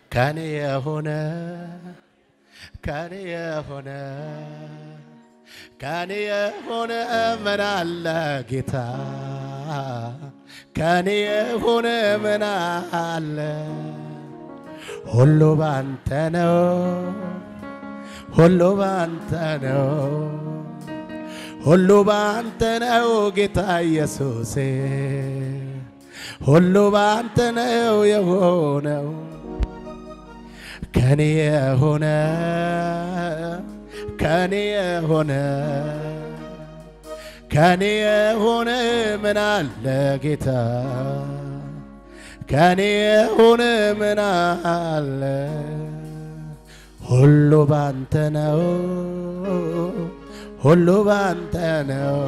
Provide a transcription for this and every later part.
كان يهونا كان يهونا كان يهونا من على جتا كان يهونا من على هلو بانتنو هلو بانتنو هلو بانتنو جتا يسوسي هلو بانتنو يهونا كان يهونا كان يهونا كان يهونا من على جتا كان يهونا من على هلو بانتنو هلو بانتنو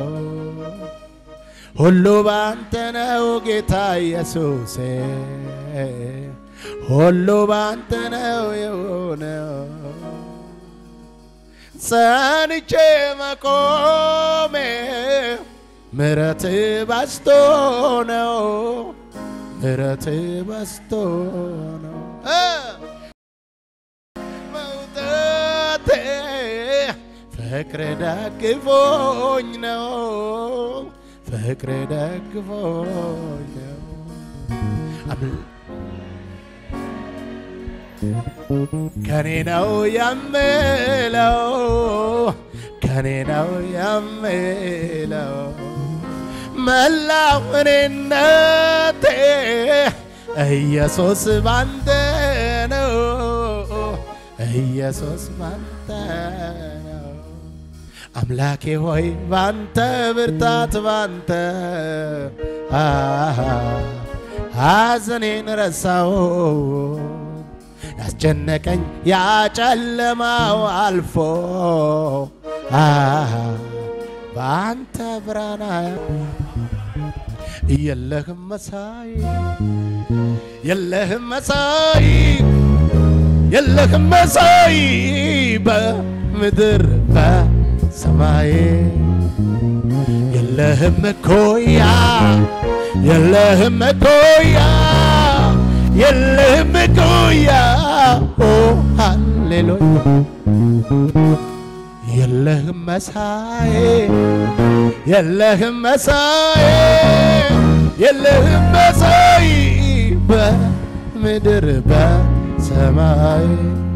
هلو بانتنو جتا يسوسي هلو بانتنو يهونا سانچه مقومه مرت باستونو مرت باستونو موتته فكر دغفوني نو فكر دغفوني كانيناو ياملو كانيناو ياملو ملاوننتي ايسوس باندنو ايسوس باندنو املاكي هوي بانت برتات بانت حزنين رساو ያስጨነቀኝ ያጨለማው አልፎ ባንተ ብራና የለህም መሳይ የለህም መሳይ የለህም መሳይ በምድር በሰማይ የለህም ኮያ የለህም ኮያ يلهم كويا oh hallelujah يلهم مساي يلهم مساي يلهم مساي بمدر بسماي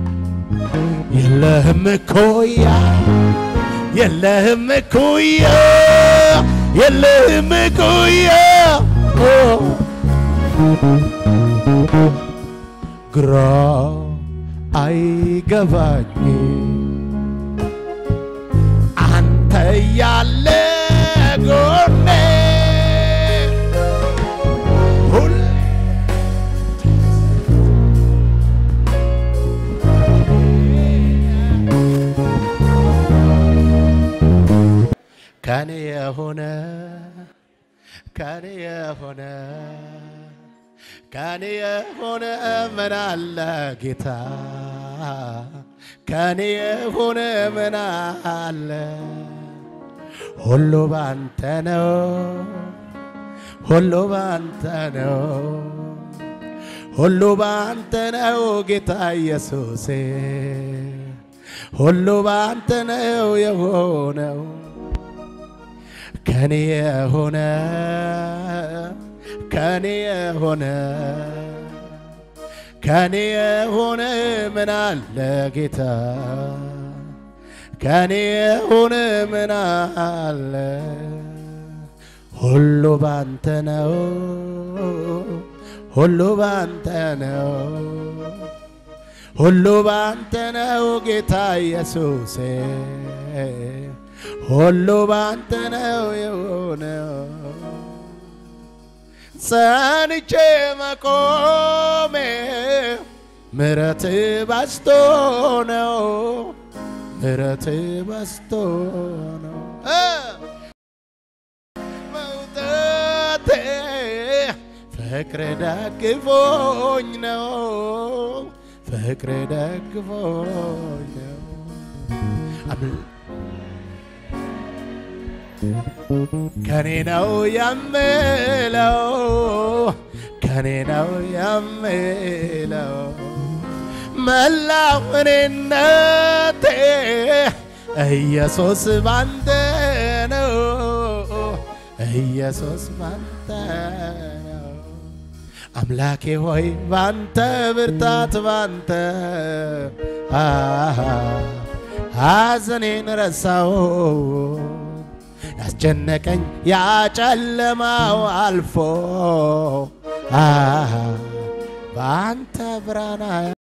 يلهم كويا يلهم كويا يلهم كويا oh ግራ አይገባኝ አንተ ያለ ጎኔ كان يهونا كان يهونا كان يهونا من على جتا كان يهونا من على هلو بانتنو هلو بانتنو هلو بانتنو جتا يسوسي هلو بانتنو يهونا كان يهونا كان يهونا كان يهونا من على جتا كان يهونا من على هلو بانتنو هلو بانتنو هلو بانتنو جتا يسوسي هلو بانتنو يهونا سانچه مقومه مرت باستونو مرت باستونو موتته فكر دغفوني نو فكر دغفوني كانيناو ياملو كانيناو ياملو መላው እኔነቴ ኢየሱስ ባንተ ነው ኢየሱስ ባንተ ነው አምላኬ ሆይ ባንተ ብርታት ባንተ ሐዘኔን ረሳው ያስጨነቀኝ ያጨለማው አልፎ ባንተ ብርሃን